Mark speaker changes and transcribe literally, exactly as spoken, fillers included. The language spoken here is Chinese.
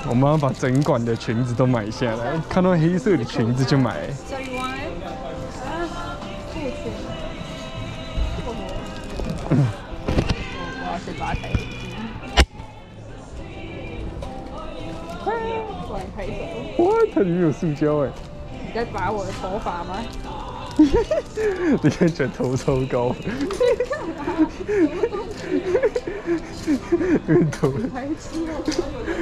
Speaker 1: 我们要把整馆的裙子都买下来，看到黑色的裙子就买。
Speaker 2: So you want it? 啊，裤裙。我要先把它戴起。过来拍手。
Speaker 1: 哇，它里面有塑胶哎！
Speaker 2: 你在拔我的头发吗？
Speaker 1: 你看起来头超高。因为头。
Speaker 2: 白痴哦！